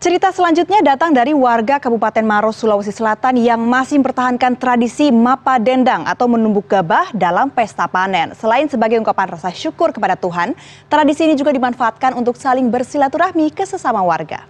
Cerita selanjutnya datang dari warga Kabupaten Maros, Sulawesi Selatan yang masih mempertahankan tradisi mapa dendang atau menumbuk gabah dalam pesta panen. Selain sebagai ungkapan rasa syukur kepada Tuhan, tradisi ini juga dimanfaatkan untuk saling bersilaturahmi ke sesama warga.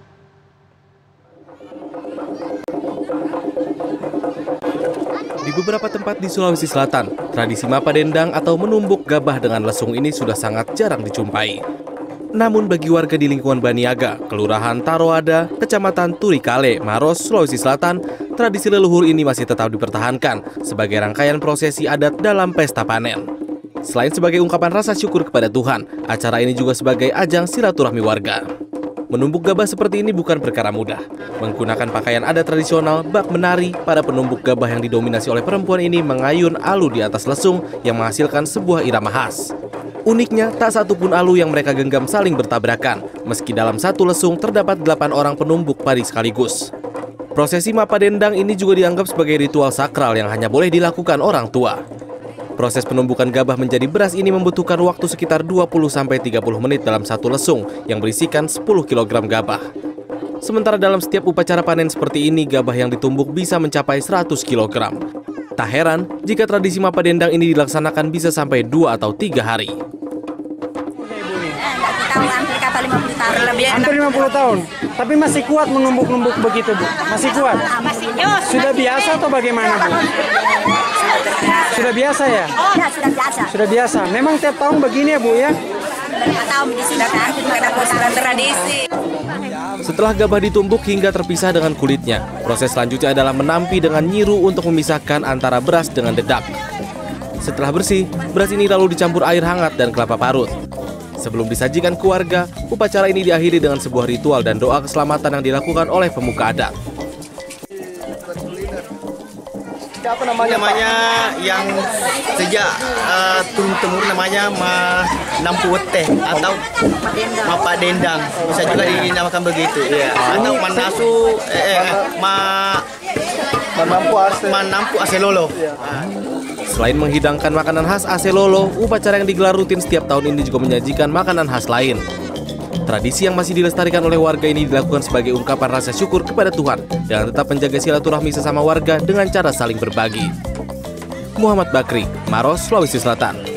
Di beberapa tempat di Sulawesi Selatan, tradisi mapa dendang atau menumbuk gabah dengan lesung ini sudah sangat jarang dijumpai. Namun bagi warga di lingkungan Baniaga, Kelurahan Taroada, Kecamatan Turikale, Maros, Sulawesi Selatan, tradisi leluhur ini masih tetap dipertahankan sebagai rangkaian prosesi adat dalam pesta panen. Selain sebagai ungkapan rasa syukur kepada Tuhan, acara ini juga sebagai ajang silaturahmi warga. Menumbuk gabah seperti ini bukan perkara mudah. Menggunakan pakaian adat tradisional, bak menari, para penumbuk gabah yang didominasi oleh perempuan ini mengayun alu di atas lesung yang menghasilkan sebuah irama khas. Uniknya, tak satupun alu yang mereka genggam saling bertabrakan, meski dalam satu lesung terdapat 8 orang penumbuk padi sekaligus. Prosesi mapa dendang ini juga dianggap sebagai ritual sakral yang hanya boleh dilakukan orang tua. Proses penumbukan gabah menjadi beras ini membutuhkan waktu sekitar 20-30 menit dalam satu lesung yang berisikan 10 kg gabah. Sementara dalam setiap upacara panen seperti ini, gabah yang ditumbuk bisa mencapai 100 kg. Tak heran jika tradisi mapa dendang ini dilaksanakan bisa sampai 2 atau 3 hari. Hampir 50 tahun, tapi masih kuat menumbuk-numbuk begitu, Bu? Masih kuat? Sudah biasa atau bagaimana, Bu? Sudah biasa ya? Ya, sudah biasa. Sudah biasa. Memang tiap tahun begini ya, Bu ya? Tahun sudah kan, karena tradisi. Setelah gabah ditumbuk hingga terpisah dengan kulitnya, proses selanjutnya adalah menampi dengan nyiru untuk memisahkan antara beras dengan dedak. Setelah bersih, beras ini lalu dicampur air hangat dan kelapa parut. Sebelum disajikan ke warga, upacara ini diakhiri dengan sebuah ritual dan doa keselamatan yang dilakukan oleh pemuka adat. Apa namanya yang sejak turun-temurun namanya nampu teh atau mapa dendang, bisa juga dinamakan begitu ya. Atau manampu aselolo. Selain menghidangkan makanan khas aselolo, upacara yang digelar rutin setiap tahun ini juga menyajikan makanan khas lain. Tradisi yang masih dilestarikan oleh warga ini dilakukan sebagai ungkapan rasa syukur kepada Tuhan dan tetap menjaga silaturahmi sesama warga dengan cara saling berbagi. Muhammad Bakri, Maros, Sulawesi Selatan.